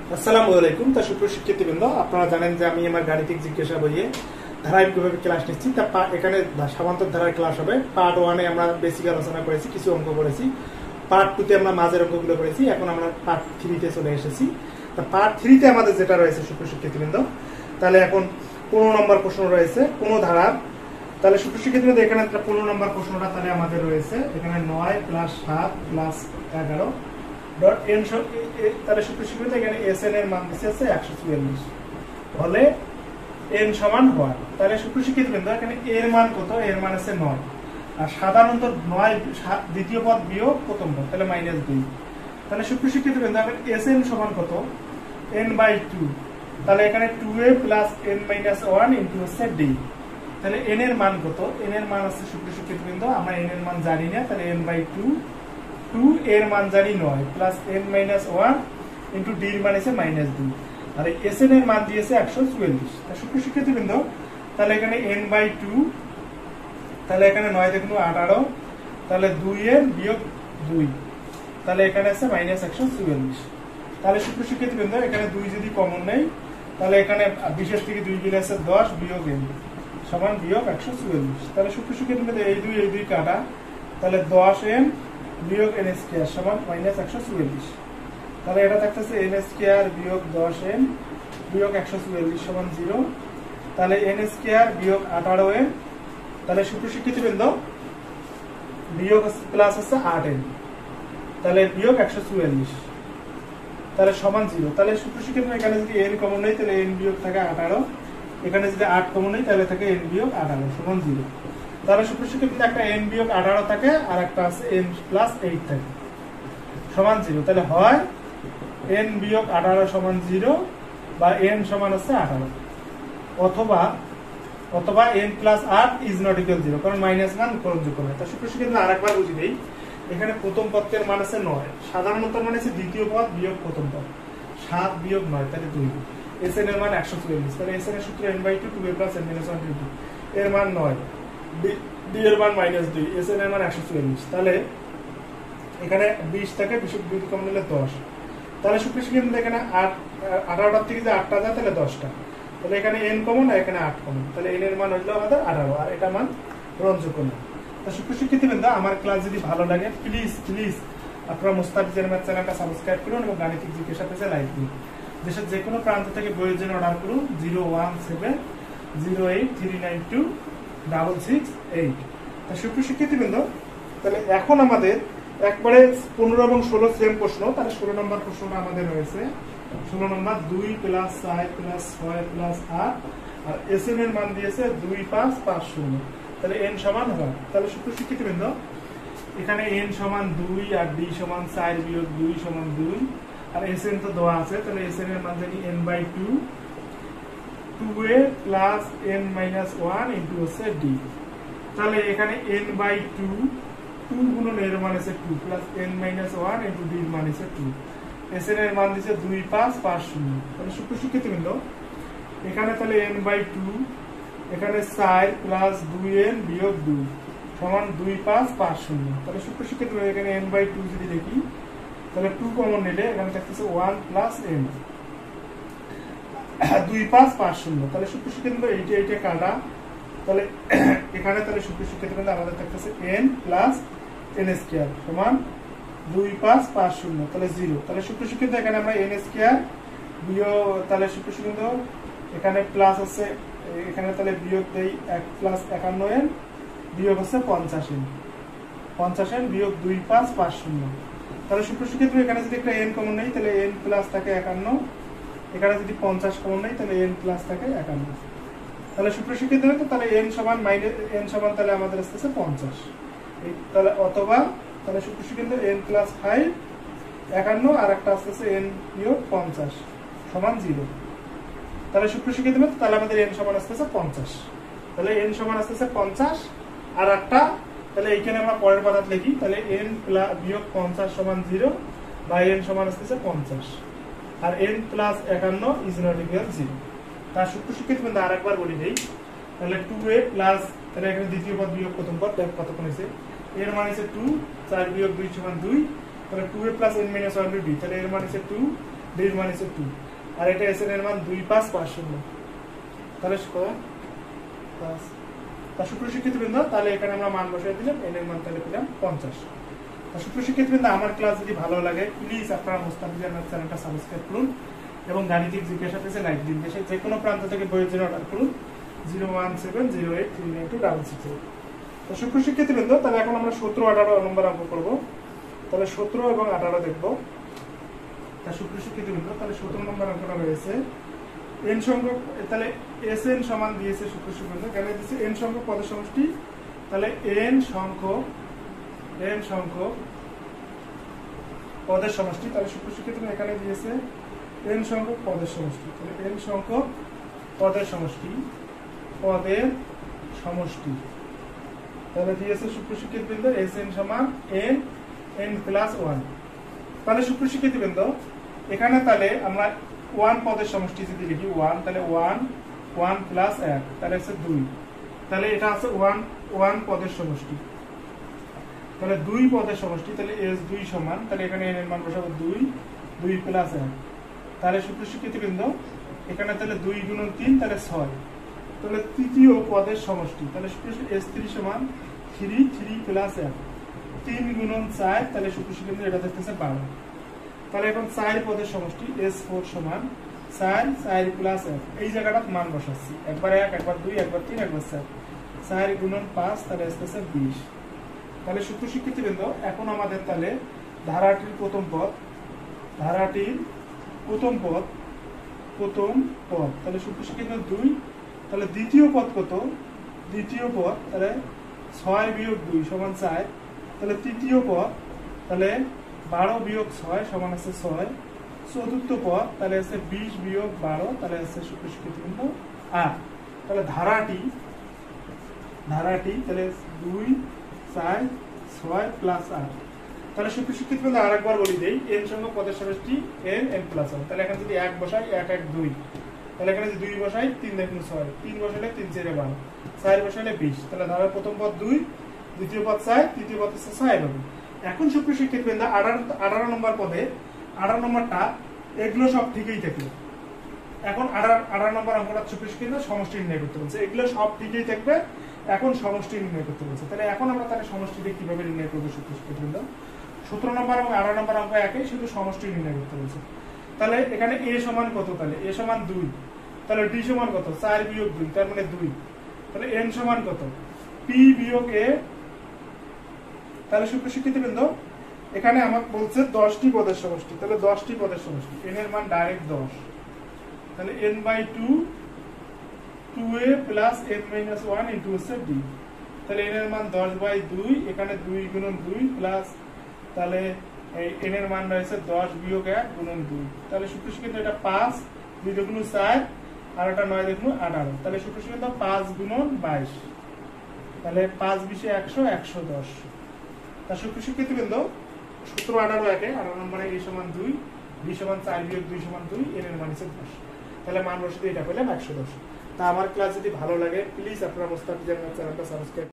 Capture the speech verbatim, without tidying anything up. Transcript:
আসসালামু আলাইকুম। তা সুপ্রশিক্ষিতবৃন্দ, আপনারা জানেন যে আমি আমার গাণিতিক জিজ্ঞাসা বইয়ে ধারাবাহিকভাবে ক্লাস নিচ্ছি। তা এখানে সামান্তর ধারার ক্লাস হবে। পার্ট ওয়ানে আমরা বেসিক আলোচনা করেছি, কিছু অঙ্ক করেছি। পার্ট টুতে আমরা মাঝের অঙ্কগুলো করেছি। এখন আমরা পার্ট থ্রিতে চলে এসেছি। তা পার্ট থ্রিতে আমাদের যেটা রয়েছে সুপ্রশিক্ষিতবৃন্দ, তাহলে এখন পনেরো নম্বর প্রশ্ন রয়েছে কোনো ধারার। তাহলে সুপ্রশিক্ষিতবৃন্দ, এখানে পনেরো নম্বর প্রশ্নটা তাহলে আমাদের রয়েছে এখানে নয় প্লাস সাত প্লাস এগারো ডট এন। তাহলে সুপ্রশিক্ষিত এখানে এস এন এর মান দিচ্ছে আছে একশো চুয়াল্লিশ হলে এন সমান হয়। তাহলে সুপ্রশিক্ষিত বিন্দু এখানে এর মান কত? এর মান আছে নয়। আর সাধারণত নয় দ্বিতীয় পদ বিয়োগ প্রথম পদ, তাহলে মাইনাস দুই। তাহলে সুপ্রশিক্ষিত বিন্দু এখন এস এন সমান কত? N by two. তাহলে এখানে two A plus N minus one into হচ্ছে ডি। তাহলে এন এর মান কত? এন এর মান আছে সুপ্রশিক্ষিত বিন্দু, আমরা এন এর মান জানি না। তাহলে এন বাই টু, টু এর মান জানি নয় plus N minus one into D এর মান আছে মাইনাস দুই। আর এস এন এর মান দিয়েছে একশো চুয়াল্লিশ। সুপ্রশিক্ষিত বিন্দু, তাহলে এখানে এন বাই টু, তাহলে এখানে নয় দেখুন আঠারো, তাহলে দুই এর বিয়োগ দুই, তাহলে এখানে আছে মাইনাস একশো চুয়াল্লিশ। তাহলে সুপ্রশিক্ষিত বিন্দু এখানে দুই যদি কমন নেই, তাহলে এখানে বিশেষ থেকে দুই গেলে আছে দশ বিয়োগ এন সমান বিয়োগ একশো চুয়াল্লিশ। তাহলে সুপ্রশিক্ষিত বিন্দু এই দুই এই দুই কাটা, তাহলে দশ এন বিয়োগ এন স্কয়ার সমান মাইনাস একশো চুয়াল্লিশ। তাহলে এটা থাকতেছে এন স্কয়ার বিয়োগ দশ এন বিয়োগ একশো চুয়াল্লিশ সমান জিরো। তাহলে এন স্কয়ার বিয়োগ আঠারো এন, তাহলে সুপ্রশিক্ষিত বিন্দু বিয়োগ প্লাস হচ্ছে আট এন, তাহলে বিয়োগ একশো চুয়াল্লিশ, তাহলে সমান জিরো। তাহলে সুপ্রশিক্ষিত এখানে যদি এন কমন নেই তাহলে এন বিয়োগ থাকে আঠারো, এখানে যদি আট কমন নেই তাহলে থাকে এন বিয়োগ আঠারো সমান জিরো। তাহলে সুপ্রশিক্ষিত একটা এন বিয়োগ আঠারো থাকে আর একটা আছে এন প্লাস এইট থাকে সমান জিরো। তাহলে হয় এন বিয়োগ আঠারো সমান জিরো বা এন সমান হচ্ছে আঠারো, অথবা অথবা এন প্লাস আট ইজ নট ইকুয়াল জিরো, কারণ মাইনাস মান গ্রহণযোগ্য নয়। তা সুপ্রশিক্ষিত আরেকবার বুঝি দেই, এখানে প্রথম পদের মান আছে নয়, সাধারণত মান আছে দ্বিতীয় পদ বিয়োগ প্রথম পদ, সাত বিয়োগ নয় তাহলে দুই। এস এন এর মান একশো চুয়াল্লিশ, তাহলে এস এন এর সূত্র N by two, two A plus N minus one two, এর মান নয়, ডি এর মান মাইনাস দুই, এস এন এর মান একশো চুয়াল্লিশ। তাহলে এখানে বিশ থেকে বিশ দুই কমন নিলে দশ। তাহলে সুপ্রশিক্ষিত এখানে আট, আঠারোটার থেকে যে আটটা যায় তাহলে দশটা, তাহলে এখানে এন কমন আর এখানে আট কমন, তাহলে এন এর মান হইলো আমাদের আঠারো আর এটা মান গ্রহণযোগ্য না। তো সুপ্রশিক্ষিত বৃন্দ, আমার ক্লাস যদি ভালো লাগে প্লিজ প্লিজ আপনারা মুস্তাফিজ ম্যাথ চ্যানেলটা সাবস্ক্রাইব করুন এবং গাণিতিক জিজ্ঞাসা পেজে লাইক দিন। দেশের যে কোনো প্রান্ত থেকে বইয়ের জন্য অর্ডার করুন zero one seven zero eight three nine two double six eight. তা সুপ্রশিক্ষিত বৃন্দ, তাহলে এখন আমাদের একবারে পনেরো এবং ষোলো সেম প্রশ্ন। তাহলে ষোলো নম্বর প্রশ্নটা আমাদের রয়েছে ষোলো নম্বর দুই প্লাস চার প্লাস ছয় প্লাস আট, আর এস এন এর মান দিয়েছে দুই পাঁচ পাঁচ শূন্য, তাহলে এন সমান হয়। তাহলে সুপ্রশিক্ষিত বৃন্দ, এখানে এন সমান দুই আর ডি সমান চার বিয়োগ দুই সমান দুই, আর এস এন তো দেওয়া আছে, তাহলে এস এন এর মান জানি N by two, two A plus N minus one into হচ্ছে ডি। তাহলে এখানে এন বাই টু, টু গুণন এর মান আছে two plus N minus one into D এর মান আছে টু, এস এন এর মান দিচ্ছে দুই পাঁচ পাঁচ শূন্য। তাহলে সুপ্রশিক্ষিত বৃন্দ, এখানে তাহলে এন বাই টু, এখানে চার প্লাস দুই এন বিয়োগ দুই সমান দুই পাঁচ পাঁচ শূন্য। তাহলে সুপ্রশিক্ষিত এখানে এন বাই টু যদি দেখি, তাহলে টু কমন নিলে এখানে থাকতেছে ওয়ান প্লাস এন, দুই পাঁচ পাঁচ শূন্য। তাহলে সুপ্রশিক্ষিত এইটা এইটা কাটা, তাহলে এখানে তাহলে সুপ্রশিক্ষিত আমাদের থাকতেছে এন প্লাস এন স্কয়ার সমান দুই পাঁচ পাঁচ শূন্য, তাহলে জিরো। তাহলে সুপ্রশিক্ষিত এখানে আমরা এন স্কয়ার বিয়োগ, তাহলে সুপ্রশিক্ষিত এখানে প্লাস হচ্ছে, এখানে তাহলে বিয়োগ দেই এক প্লাস একান্ন এন বিয়োগ হচ্ছে পঞ্চাশ এন, পঞ্চাশ এন বিয়োগ দুই পাঁচ পাঁচ শূন্য। তাহলে সুপ্রশিক্ষিত এখানে যদি একটা এন কমন নেই তাহলে এন প্লাস থাকে একান্ন, এখানে যদি পঞ্চাশ কমন নেই তাহলে এন প্লাস থাকে একান্ন। তাহলে সুপ্রশিক্ষিত হতো তাহলে এন সমান মাইনাস এন সমান তাহলে আমাদের আসতেছে পঞ্চাশ। তাহলে অথবা তাহলে সুপ্রশিক্ষিত এন প্লাস ফাইভ একান্ন আর একটা আসতেছে এন বিয়োগ পঞ্চাশ সমান জিরো। তাহলে সুপ্রশিক্ষিত তাহলে আমাদের এন সমান আসতেছে পঞ্চাশ, তাহলে এন সমান আসতেছে পঞ্চাশ আর একটা, তাহলে এইখানে আমরা পরের পদার্থ লিখি, তাহলে এন প্লাস বিয়োগ পঞ্চাশ সমান জিরো বা এন সমান আসতেছে পঞ্চাশ, আর এন প্লাস একান্ন ইজ নট ইকুয়াল জিরো। তার সুপ্রশিক্ষিত কিন্তু আরেকবার বলি দেই, তাহলে টু এ প্লাস, তাহলে এখানে দ্বিতীয় পদ বিয়োগ প্রথম পদ কতক্ষণ হয়েছে, এর মান হচ্ছে টু, চার বিয়োগ দুই সমান দুই, তাহলে two A plus N minus one D, তাহলে এর মান হচ্ছে টু ডি এর মান হচ্ছে টু, আর এটা এস এন এর মান দুই পাঁচ পাঁচ শূন্য, তাহলে পাঁচ। তা সুপ্রশিক্ষিত বৃন্দ, তাহলে এখানে আমরা মান বসাই দিলাম, এন এর মান তাহলে পেলাম পঞ্চাশ। তা সুপ্রশিক্ষিত বৃন্দ, আমার ক্লাস যদি ভালো লাগে প্লিজ আপনারা মুস্তাফিজ জান্নাত চ্যানেলটা সাবস্ক্রাইব করুন এবং গাণিতিক জিজ্ঞাসা পেজে লাইক দিন। দেশের যে কোনো প্রান্ত থেকে বইয়ের জন্য অর্ডার করুন zero one seven zero eight three nine two double six eight. তো সুপ্রশিক্ষিত বৃন্দ, তাহলে এখন আমরা সতেরো আঠারো নম্বর অঙ্ক করবো। তাহলে সতেরো এবং আঠারো দেখবো। তা সুপ্রশিক্ষিত বৃন্দ, তাহলে সতেরো নম্বর অঙ্কটা রয়েছে এন সংখ্যক, তাহলে এস এন সমান দিয়েছে সুপ্রশিক্ষিত, কেন দিয়েছে এন সংখ্যক পদের সমষ্টি, তাহলে এন সংখ্যক এন সংখ্যক পদের সমষ্টি, তাহলে সুপ্রশিক্ষিত এখানে দিয়েছে এন সংখ্যক পদের সমষ্টি, তাহলে এন সংখ্যক পদের সমষ্টি পদের সমষ্টি তাহলে দিয়েছে সুপ্রশিক্ষিত বৃন্দ এস এন সমান এন এন প্লাস ওয়ান। তাহলে সুপ্রশিক্ষিত বৃন্দ, এখানে তাহলে আমরা ওয়ান পদের সমষ্টি যদি লিখি ওয়ান, তাহলে ওয়ান ওয়ান প্লাস এক, তাহলে হচ্ছে দুই, তাহলে এটা আছে ওয়ান ওয়ান পদের সমষ্টি, তাহলে দুই পদের সমষ্টি, তাহলে এস দুই সমান, তাহলে এখানে এন এর মান বসাবো দুই দুই প্লাস এক, তাহলে সুপ্রশিক্ষিত বৃন্দ এখানে তাহলে দুই গুণন তিন, তাহলে ছয়, তাহলে তৃতীয় পদের সমষ্টি, তাহলে এস থ্রি সমান থ্রি থ্রি প্লাস এক, তিন গুণন চার, তাহলে সুপ্রশিক্ষিত এটা দেখতেছে বারো, তাহলে এখন চার পদের সমষ্টি এস ফোর সমান চার চার প্লাস এক, এই জায়গাটা মান বসাচ্ছি, একবার এক একবার দুই একবার তিন একবার চার, চার গুণন পাঁচ, তাহলে আসতেছে বিশ। তাহলে সুপ্রশিক্ষিত বৃন্দ, এখন আমাদের তাহলে ধারাটির প্রথম পদ ধারাটির প্রথম পদ প্রথম পদ তাহলে সুপ্রশিক্ষিত দুই, তাহলে দ্বিতীয় পদ কত, দ্বিতীয় পদ তাহলে ছয় বিয়োগ দুই সমান চার, তাহলে তৃতীয় পদ তাহলে বারো বিয়োগ ছয় সমান আছে ছয়, চতুর্থ পদ তাহলে আছে বিশ বিয়োগ বারো, তাহলে আছে সুপ্রশিক্ষিত বৃন্দ আট। তাহলে ধারাটি ধারাটি তাহলে দুই চার ছয় প্লাস আট, তাহলে সুপ্রশিক্ষিত বৃন্দ আরেকবার বলি দেই, এন সংখ্যক পদের সমষ্টি এন এন প্লাস ওয়ান, তাহলে এখানে যদি এক বসাই এক এক দুই, তাহলে এখানে যদি দুই বসাই তিন দেখুন ছয়, তিন বসালে তিন চারে বারো, চার বসালে বিশ, তাহলে ধারার প্রথম পদ দুই, দ্বিতীয় পদ চার, তৃতীয় পদ হচ্ছে ছয় হবে। এখন সুপ্রশিক্ষিত বৃন্দ আঠারো আঠারো নম্বর পদে আঠারো নম্বরটা এগুলো সব ঠিকই থাকলো, এখন আঠারো আঠারো নম্বর অঙ্কটা সুপ্রশিক্ষিত সমষ্টি নির্ণয় করতে বলছে, এগুলো সব ঠিকই থাকবে, এখন সমষ্টি নির্ণয় করতে বলছে। তাহলে এখন আমরা তাহলে সমষ্টিটা কিভাবে নির্ণয় করবো সুপ্রশিক্ষিত বৃন্দ, সতেরো নম্বর এবং আঠারো নম্বর অঙ্ক একই, শুধু সমষ্টি নির্ণয় করতে বলছে। তাহলে এখানে এ সমান কত, তাহলে এ সমান দুই, তাহলে ডি সমান কত চার বিয়োগ দুই, তার মানে দুই, তাহলে এন সমান কত পি বিয়োগ এ, তাহলে সুপ্রশিক্ষিত বৃন্দ এখানে আমাকে বলছে দশটি পদের সমষ্টি, তাহলে দশটি পদের সমষ্টি, এন এর মান ডাইরেক্ট দশ, তাহলে N by two two A plus N minus one into হচ্ছে ডি, তাহলে এন এর মান দশ বাই দুই, এখানে দুই গুণন দুই প্লাস, তাহলে এই এন এর মান রয়েছে দশ বিয়োগ এক গুণন দুই, তাহলে সুপ্রশিক্ষিত এটা পাঁচ, দুই দুগুণ চার, আর এটা নয় দেখুন আঠারো, তাহলে সুপ্রশিক্ষিত পাঁচ গুণন বাইশ, তাহলে পাঁচ বিশে একশো একশো দশ। তা সুপ্রশিক্ষিত বৃন্দ সতেরো আঠারো একে, আঠারো নম্বরে এ সমান দুই, বি সমান চার বিয়োগ দুই সমান দুই, এন এর মান হচ্ছে দশ, তাহলে মান বসে এটা পেলাম একশো দশ। তা আমার ক্লাস যদি ভালো লাগে প্লিজ আপনারা মুস্তাফিজ জান্নাত চ্যানেলটা সাবস্ক্রাইব